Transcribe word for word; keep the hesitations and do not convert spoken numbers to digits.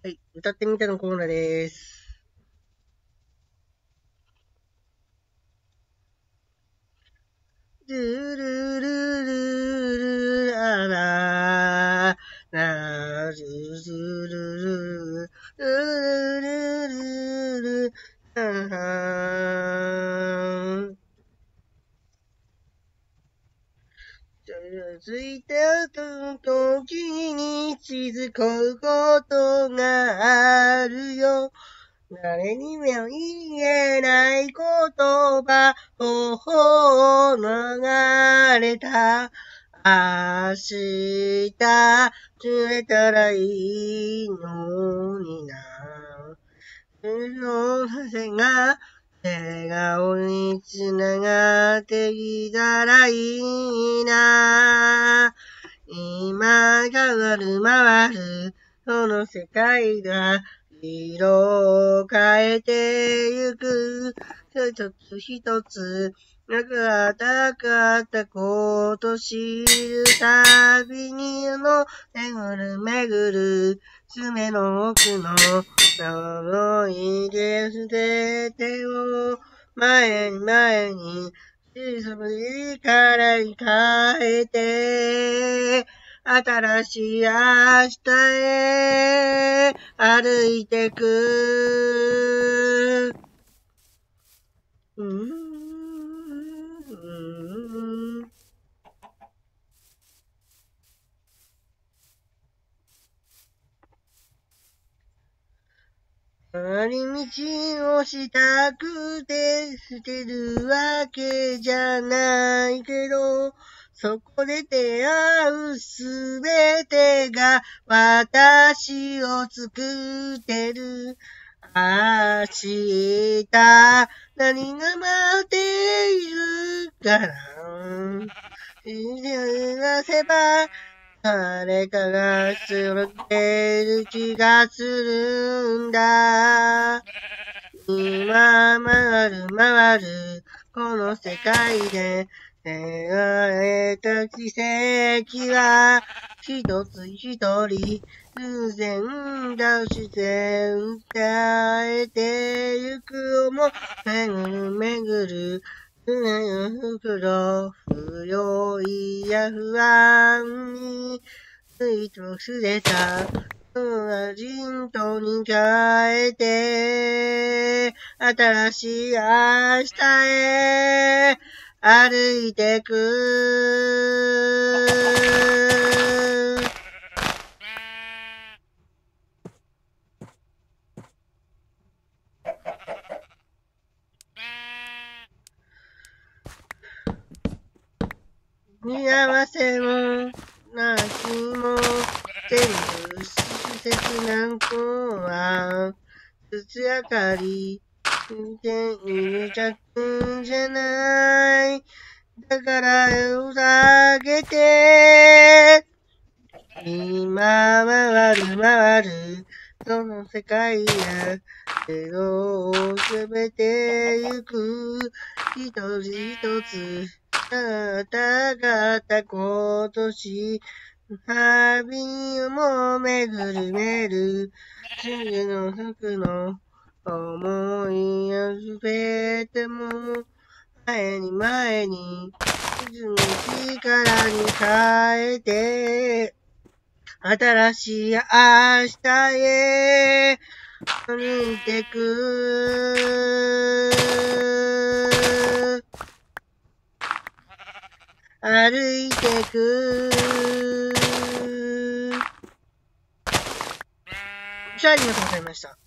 はい、歌ってみてのコーナーです。ルルルルルラララルルルルルルルルル続いて時に気づくことがあるよ。誰にも言えない言葉を流れた。明日釣れたらいいのにな。その風が笑顔につながっていたらいいな。今変わる回るその世界が色を変えてゆく。一つ一つなかったかったこと知るたびにの巡る巡る爪の奥の思い出捨ててを前に前に小さなから変えて新しい明日へ歩いてく。うーん。回り道をしたくて捨てるわけじゃないけど、そこで出会うすべてが私を作ってる。明日何が待っているかな。探せば誰かが揃ってる気がするんだ。今回る回るこの世界で出会えた奇跡は一つ一人偶然だ自然伝えてゆく思い巡る巡る胸の袋不用意や不安について忘れた人とに変えて新しい明日へ歩いてく。幸せも泣きも全部切な子は筒明かり見て入れちゃくんじゃない。だからふざけて今回る回るその世界へ色をすべてゆく一つ一つあたかったことし旅も巡る巡るすぐの服の思いやすべても前に前に進む力に変えて新しい明日へ歩いてく。歩いてく。じゃあ、ありがとうございました。